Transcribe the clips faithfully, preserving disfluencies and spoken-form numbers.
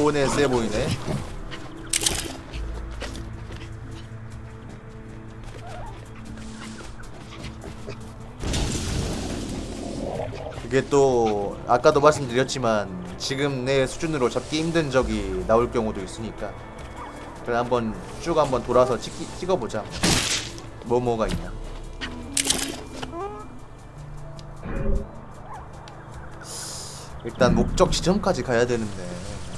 오네 세 보이네. 이게 또 아까도 말씀드렸지만 지금 내 수준으로 잡기 힘든 적이 나올 경우도 있으니까 그래 한번 쭉 한번 돌아서 찍기, 찍어보자. 뭐 뭐가 있냐. 일단 목적 지점까지 가야 되는데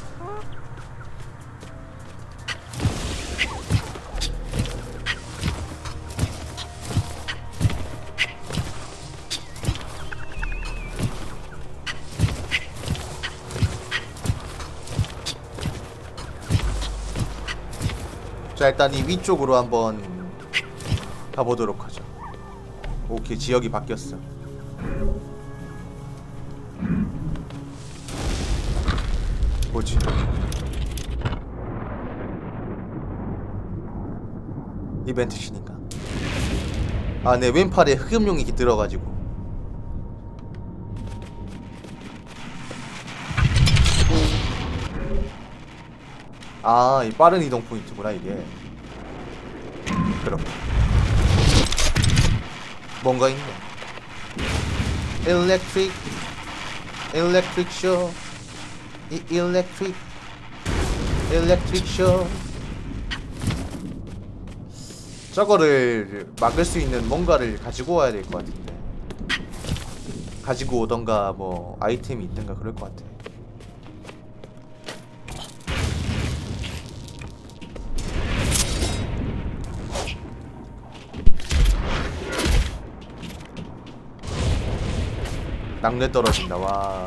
자 일단 이 위쪽으로 한번 가보도록 하죠. 오케이 지역이 바뀌었어. 뭐지? 이벤트 신인가? 아 네 왼팔에 흑염룡이 들어가지고 아, 이 빠른 이동 포인트구나 이게. 그럼 뭔가 있네. 일렉트릭 일렉트릭 쇼 이 일렉트릭 일렉트릭 쇼. 저거를 막을 수 있는 뭔가를 가지고 와야 될 것 같은데 가지고 오던가 뭐 아이템이 있던가 그럴 것 같아. 낙뢰 떨어진다. 와.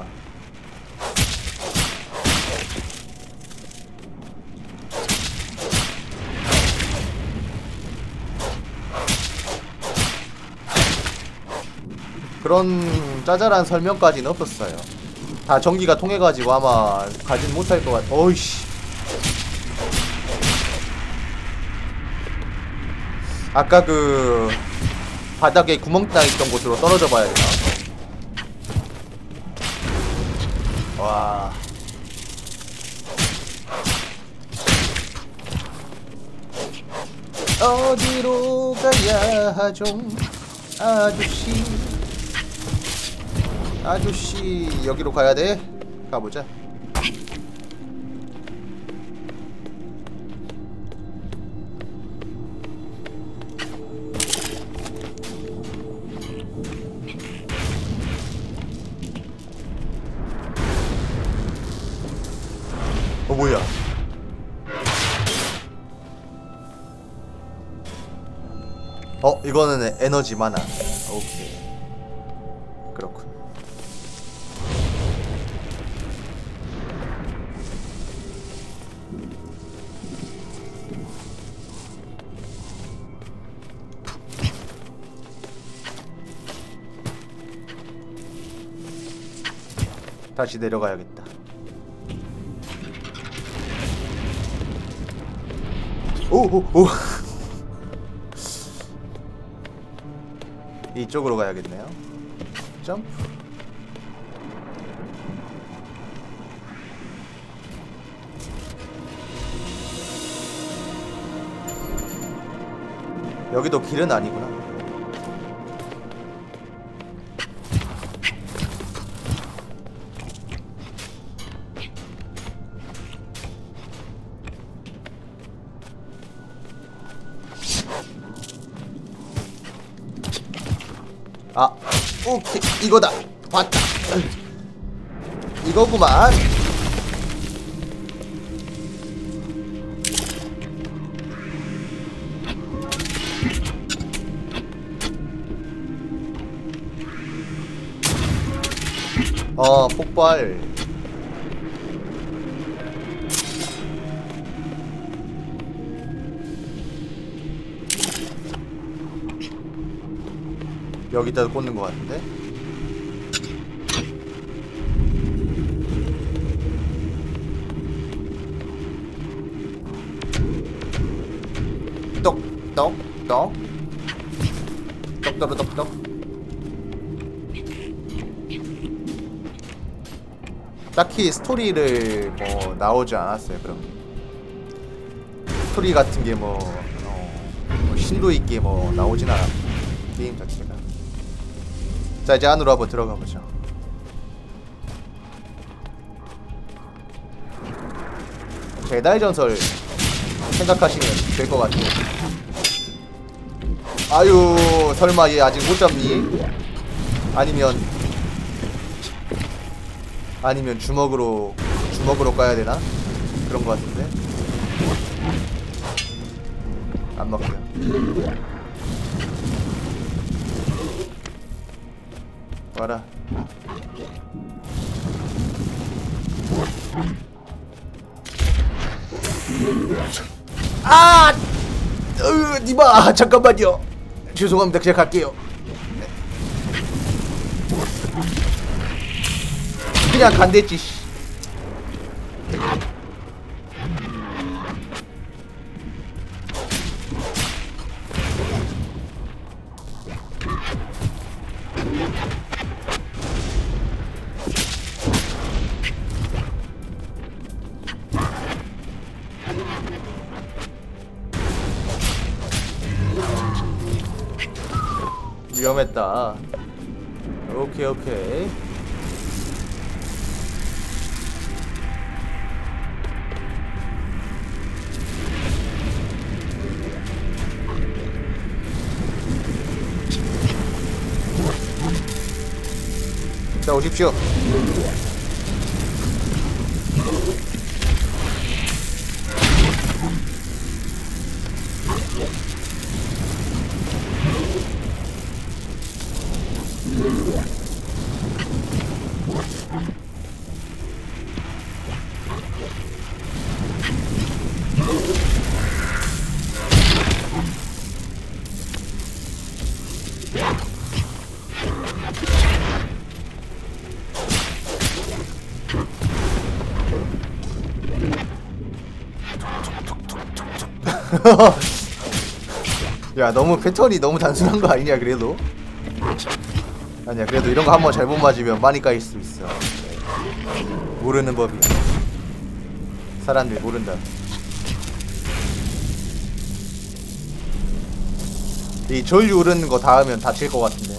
그런 짜잘한 설명까지는 없었어요. 다 전기가 통해가지고 아마 가진 못할 것 같아. 어이씨. 아까 그 바닥에 구멍 나 있던 곳으로 떨어져 봐야 되나? 와. 어디로 가야 하죠? 아저씨. 아저씨, 여기로 가야 돼? 가보자. 어 뭐야? 어 이거는 에너지 많아. 오케이. 그렇군. 다시 내려가야겠다. 오오오. 이쪽으로 가야겠네요. 점프. 여기도 길은 아니구나. 아, 오케이, 이거다. 봤다. 이거구만. 어, 폭발. 여기다 꽂는 것 같은데? 똑, 똑, 똑. 똑똑똑똑. 딱히 스토리를 뭐 나오지 않았어요. 그런 게. 스토리 같은 게 뭐 어, 심도 있게 뭐 나오진 않았고 게임 자체가. 자, 이제 안으로 한번 들어가 보죠. 제다의 전설 생각하시면 될 것 같아요. 아유, 설마 얘 아직 못 잡니? 아니면 아니면 주먹으로 주먹으로 까야 되나? 그런 것 같은데. 안 먹혀. 와라. 아! 으, 니마, 잠깐만요. 죄송합니다. 그냥 갈게요. 그냥 간댔지. 위험했다. 오케이 오케이. 자, 오십시오. 야, 너무 패턴이 너무 단순한 거 아니냐? 그래도 아니야. 그래도 이런 거 한번 잘못 맞으면 많이 까일 수 있어. 모르는 법이. 사람들 모른다. 이 전류 오르는 거 닿으면 다칠 것 같은데.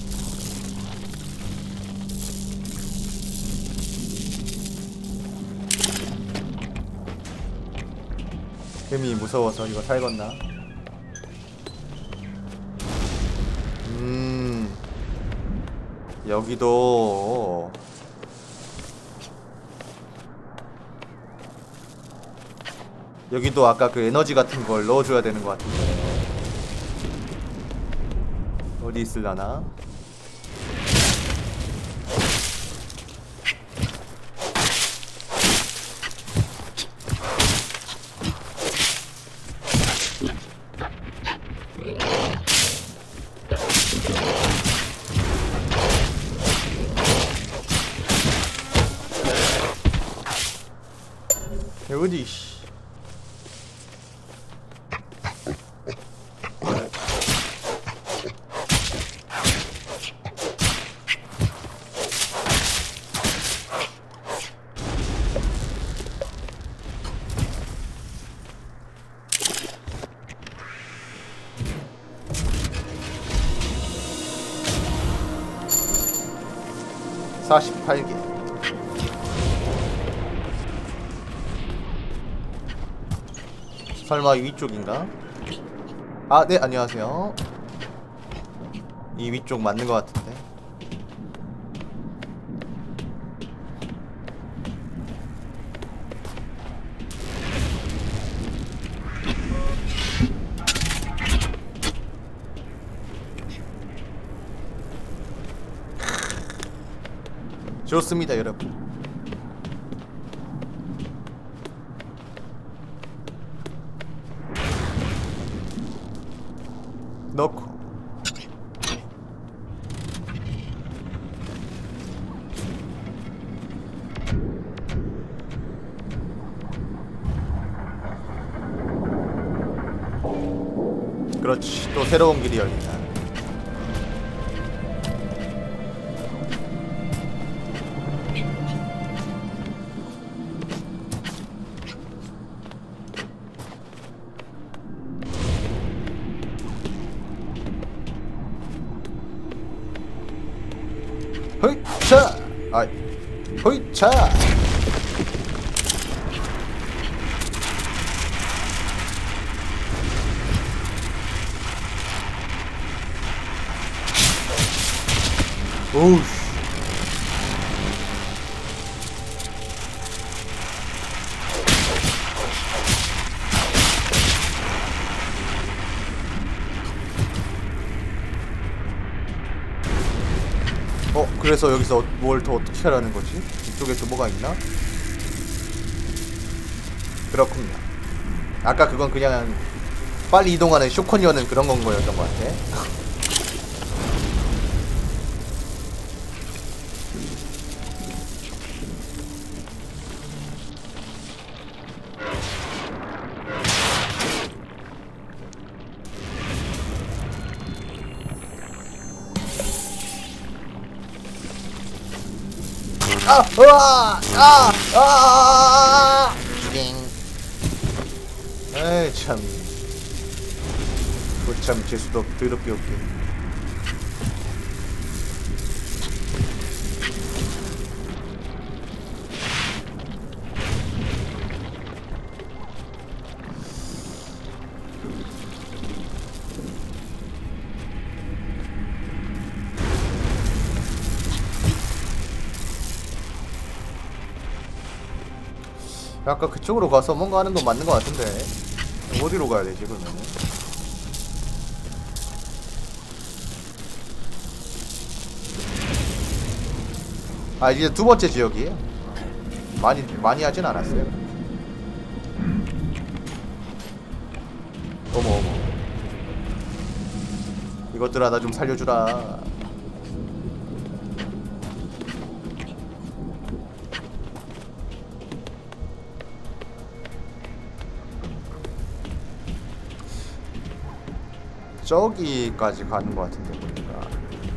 흠이 무서워서 이거 살겄나? 음, 여기도 여기도 아까 그 에너지 같은 걸 넣어줘야 되는 것 같은데. 어디 있을라나? 어디 씨. 사십팔 개. 설마 위쪽인가? 아, 네, 안녕하세요. 이 위쪽 맞는 것 같은데. 좋습니다, 여러분. 넣고 그렇지. 또 새로운 길이 열린다. 허이차! 아이, 허이차! 오우. 어, 그래서 여기서 뭘 더 어떻게 하라는 거지? 이쪽에 또 뭐가 있나? 그렇군요. 아까 그건 그냥 빨리 이동하는 쇼커니어는 그런 건 거였던 것 같아. 아! 으아! 아! 아! 띵. 에이 참. 그참 재수도 더럽게 없게. 아까 그쪽으로 가서 뭔가 하는 건 맞는 것 같은데 어디로 가야 되지 그러면은? 아 이제 두 번째 지역이에요. 많이 많이 하진 않았어요. 어머 어머. 이것들아 나 좀 살려주라. 저기까지 가는 것 같은데 보니까.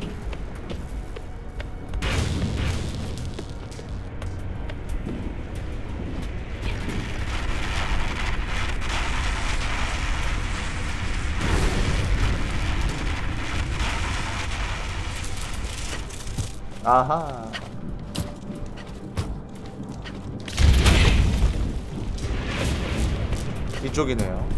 아하. 이쪽이네요.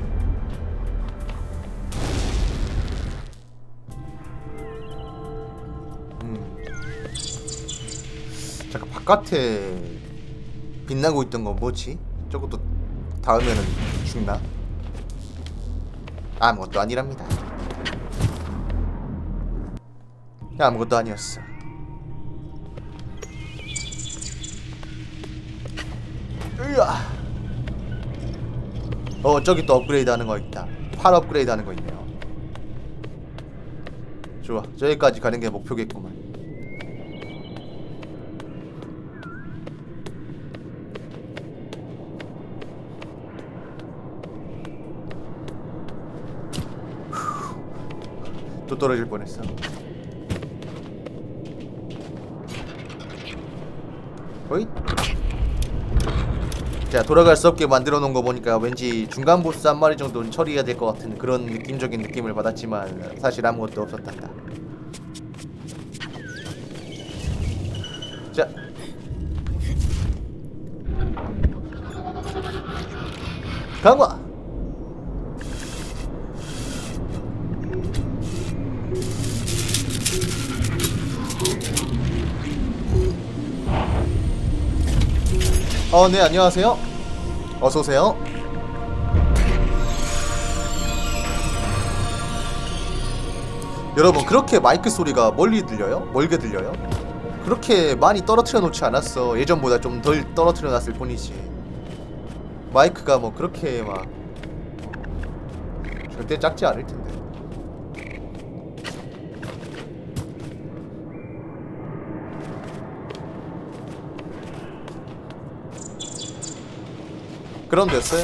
잠깐 바깥에 빛나고 있던 건 뭐지? 저것도 닿으면은 죽나? 아무것도 아니랍니다. 아무것도 아니었어. 으아. 어 저기 또 업그레이드 하는 거 있다. 팔 업그레이드 하는 거 있네요. 좋아, 저기까지 가는 게 목표겠구만. 또 떨어질 뻔했어. 어이? 자, 돌아갈 수 없게 만들어 놓은 거 보니까 왠지 중간 보스 한 마리 정도는 처리해야 될 것 같은 그런 느낌적인 느낌을 받았지만 사실 아무것도 없었단다. 자, 강화! 어, 네, 안녕하세요. 어서오세요. 여러분, 그렇게 마이크 소리가 멀리 들려요? 멀게 들려요? 그렇게 많이 떨어뜨려 놓지 않았어. 예전보다 좀 덜 떨어뜨려 놨을 뿐이지. 마이크가 뭐 그렇게 막 절대 작지 않을 텐데. 그럼 됐어요.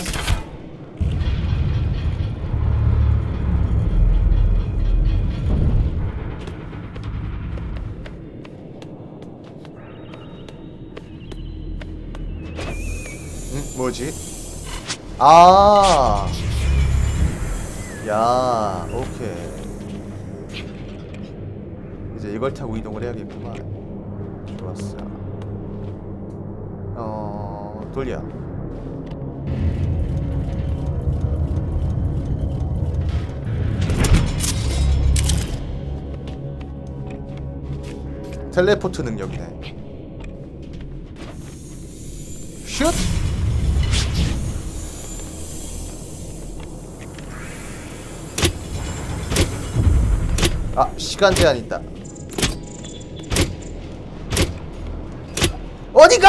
응? 뭐지? 아, 야, 오케이. 이제 이걸 타고 이동을 해야겠구만. 좋았어. 어... 돌려. 텔레포트 능력이네. 슛! 아, 시간 제한 있다. 어디가!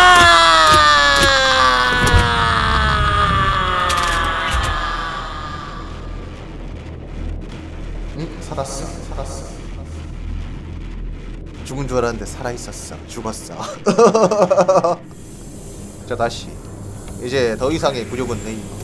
응, 살았어, 살았어. 죽은 줄 알았는데 살아있었어. 죽었어. 자, 다시. 이제 더 이상의 굴욕은 내 힘.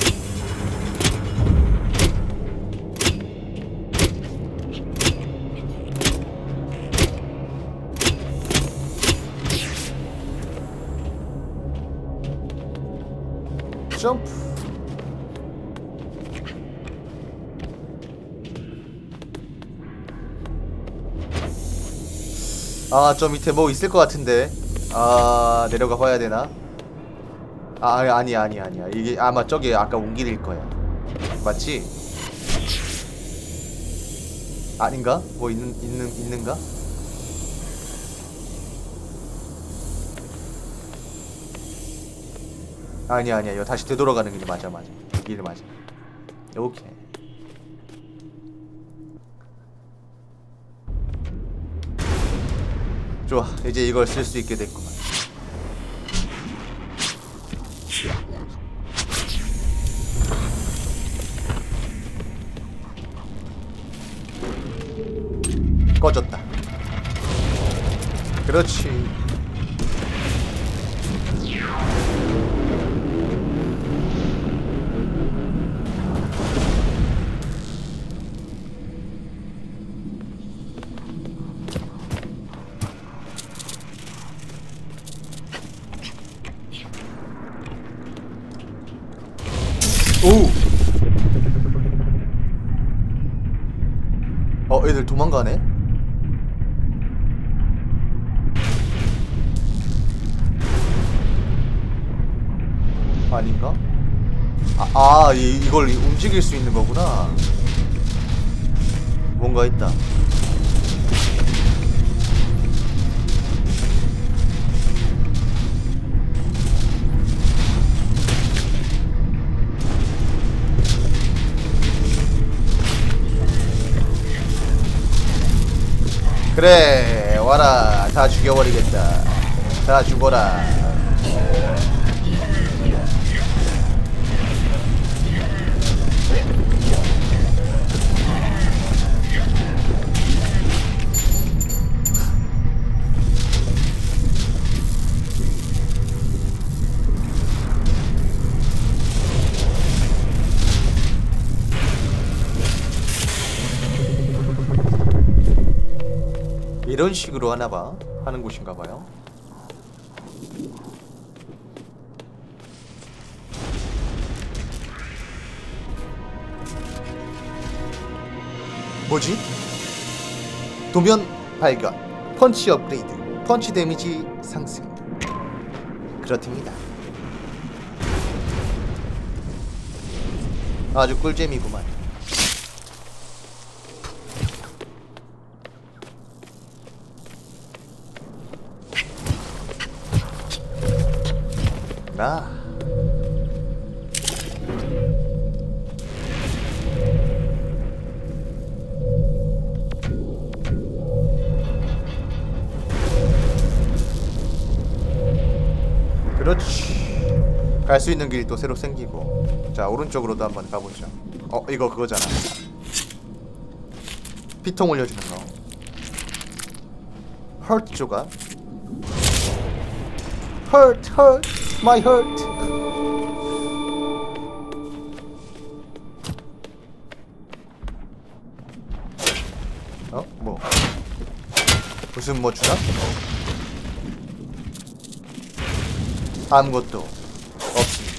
점프. 아, 저 밑에 뭐 있을 것 같은데. 아, 내려가 봐야 되나? 아, 아니야, 아니야, 아니야. 이게 아마 저기 아까 온 길일 거야. 맞지? 아닌가? 뭐 있는 있는 있는가? 아니야, 아니야. 이거 다시 되돌아가는 길이 맞아, 맞아. 길이 맞아. 오케이. 좋아. 이제 이걸 쓸 수 있게 됐구만. 꺼졌다. 그렇지. 오! 어, 애들 도망가네? 아닌가? 아, 아 이, 이걸 움직일 수 있는 거구나. 뭔가 있다. 그래, 와라. 다 죽여버리겠다. 다 죽어라. 이런 식으로 하나봐. 하는 곳인가봐요. 뭐지? 도면 발견. 펀치 업그레이드. 펀치 데미지 상승. 그렇답니다. 아주 꿀잼이구만. 나 그렇지. 갈 수 있는 길이 또 새로 생기고. 자, 오른쪽으로도 한번 가보자. 어, 이거 그거잖아. 피통 올려주는 거. 헐트 조각. Hurt, hurt, my hurt. 어? 뭐? 무슨 뭐 주나? 아무것도 없습니다.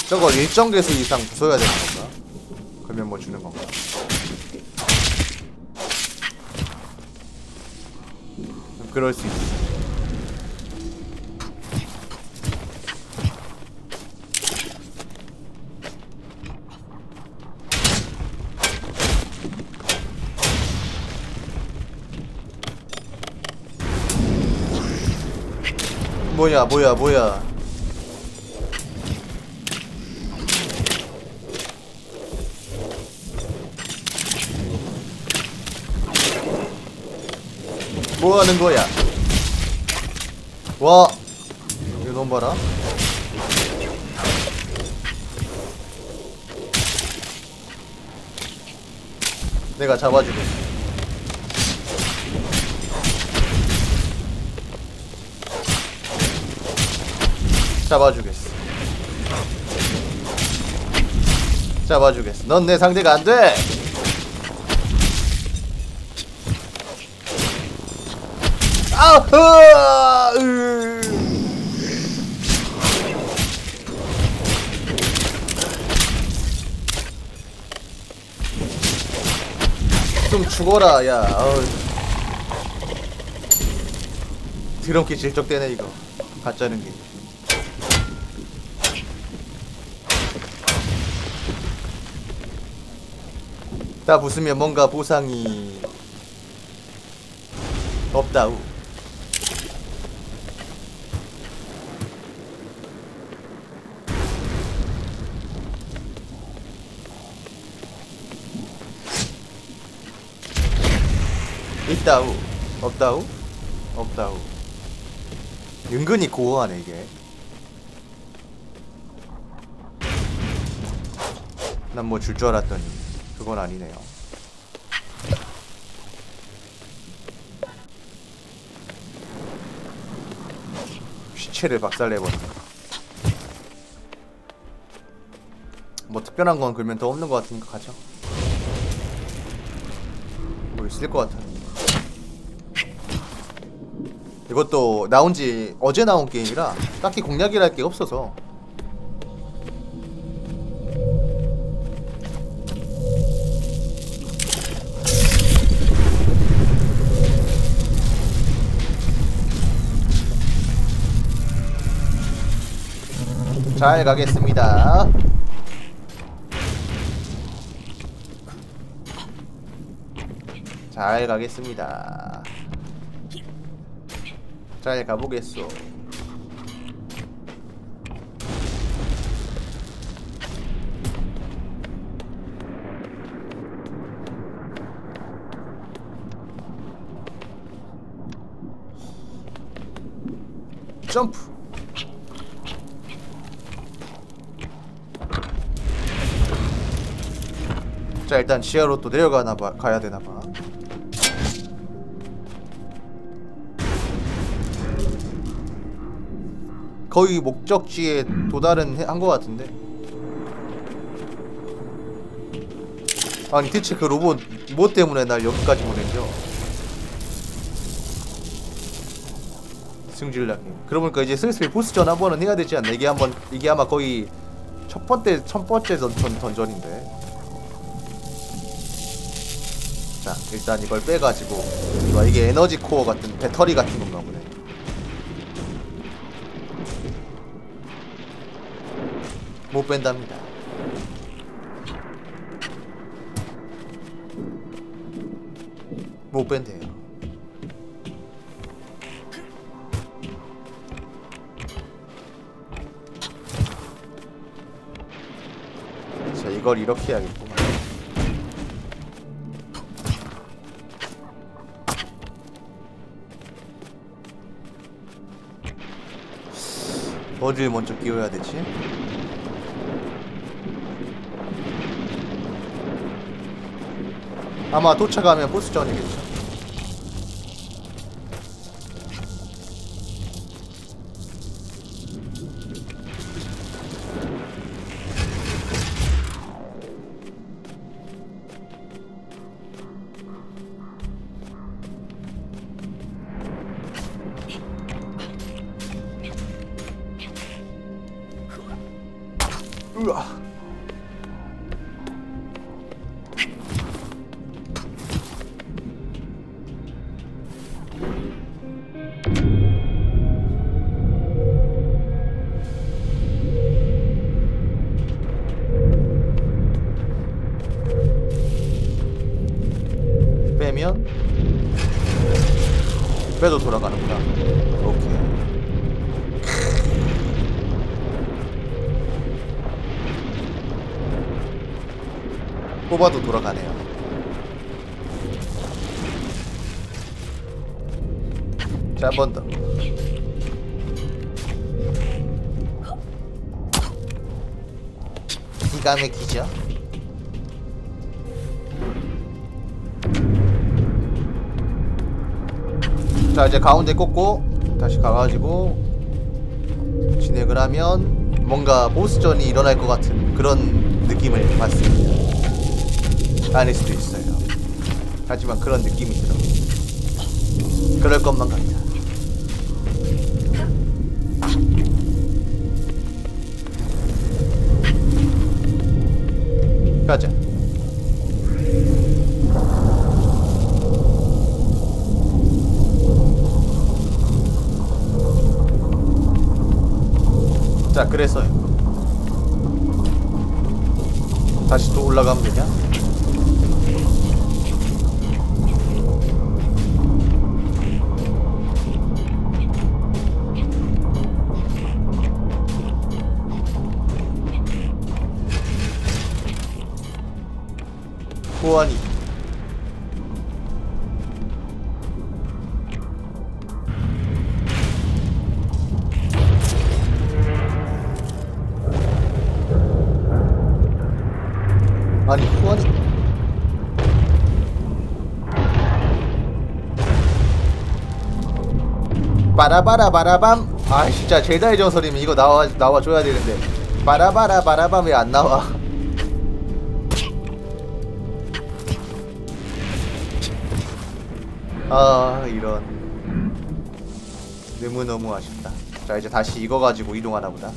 저걸 일정 개수 이상 부숴야 되는 건가? 그러면 뭐 주는 건가? 그럴 수 있어. 뭐야 뭐야 뭐야. 뭐 하는 거야? 와, 이거 너무 봐라. 내가 잡아주고. 잡아주겠어. 잡아주겠어. 넌 내 상대가 안 돼. 아흐! 으. 좀 죽어라, 야. 어우. 드럼키 질적대네 이거. 가짜는 게. 다 부수면 뭔가 보상이 없다우. 있다우. 없다우. 없다우. 은근히 고어하네 이게. 난 뭐 줄 줄 알았더니 그건 아니네요. 시체를 박살내버리네. 뭐 특별한 건 그러면 더 없는 것 같으니까 가죠. 뭐 있을 것 같아. 이것도 나온지 어제 나온 게임이라 딱히 공략이랄 게 없어서. 잘 가겠습니다. 잘 가겠습니다. 잘 가보겠소. 점프. 자, 일단 지하로 또 내려가나봐. 가야 되나봐. 거의 목적지에 도달은 한 것 같은데. 아니 대체 그 로봇 뭐 때문에 날 여기까지 보낸겨? 승질나게. 그러보니까 이제 슬슬 보스전 한번은 해야 되지 않나? 이게 한번 이게 아마 거의 첫 번째 첫 번째 던전 던전인데. 자, 일단 이걸 빼가지고. 좋아, 이게 에너지 코어 같은 배터리 같은 건가 보네. 못 뺀답니다. 못 뺀대요. 자, 이걸 이렇게 해야겠구만. 어디를 먼저 끼워야 되지? 아마 도착하면 보스전이겠죠. 으아. 빼면 빼도 돌아가는구나. 오케이. 뽑아도 돌아가네요. 자, 한 번 더. 기가 막히죠? 자, 이제 가운데 꽂고 다시 가가지고 진행을 하면 뭔가 보스전이 일어날 것 같은 그런 느낌을 받습니다. 아닐 수도 있어요. 하지만 그런 느낌이 들어. 그럴 것만 같아. 가자. 자, 그래서요. 다시 또 올라가면 되냐? 호환이 아니 호환이 바라바라 바라밤. 아 진짜 제다의 전설이면 이거 나와 나와줘야 되는데 바라바라 바라밤 왜 안 나와? 아 이런 너무너무 아쉽다. 자 이제 다시 이거 가지고 이동하나 보다.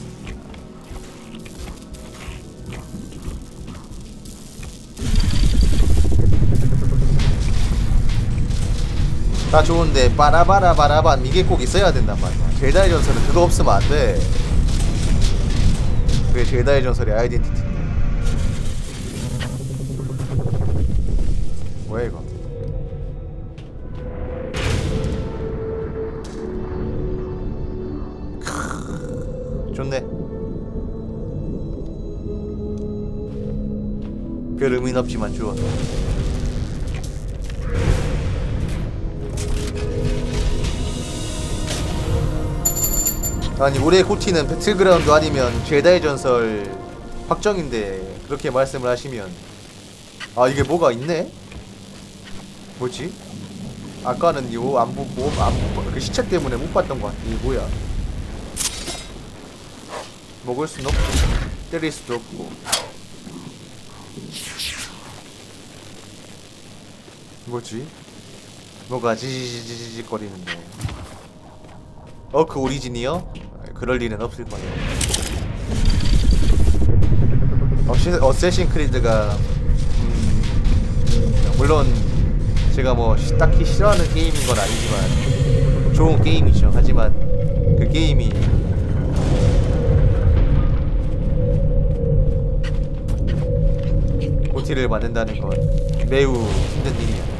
다 좋은데 빠라바라 바라밤 이게 꼭 있어야 된단 말이야. 제다의 전설은 그거 없으면 안 돼. 그게 제다의 전설의 아이덴티티인데. 뭐야 이거? 크으, 좋네. 별 의미는 없지만 좋아. 아니 올해 코티는 배틀그라운드 아니면 제다의 전설 확정인데 그렇게 말씀을 하시면 아 이게 뭐가 있네? 뭐지? 아까는 요 안 보고 안 보고 그 시체 때문에 못 봤던 것 같아. 이게 뭐야? 먹을 순 없고 때릴 수도 없고 뭐지? 뭐가 지지지지지 거리는데 어크 오리진이요? 그럴 리는 없을 거예요. 어시, 어쌔신 크리드가 음, 물론 제가 뭐 딱히 싫어하는 게임인 건 아니지만 좋은 게임이죠. 하지만 그 게임이 고티를 만든다는 건 매우 힘든 일이야.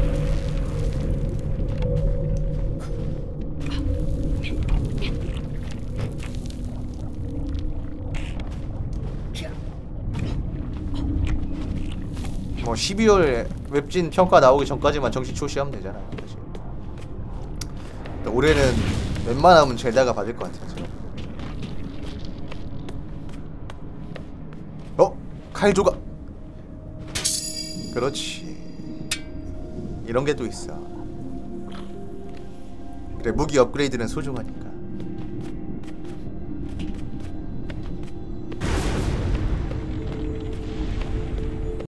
뭐 십이월 웹진 평가 나오기 전까지만 정식 출시하면 되잖아. 사실. 올해는 웬만하면 제다가 받을 것 같아. 어? 칼 조각. 그렇지. 이런 게 또 있어. 그래 무기 업그레이드는 소중하니까.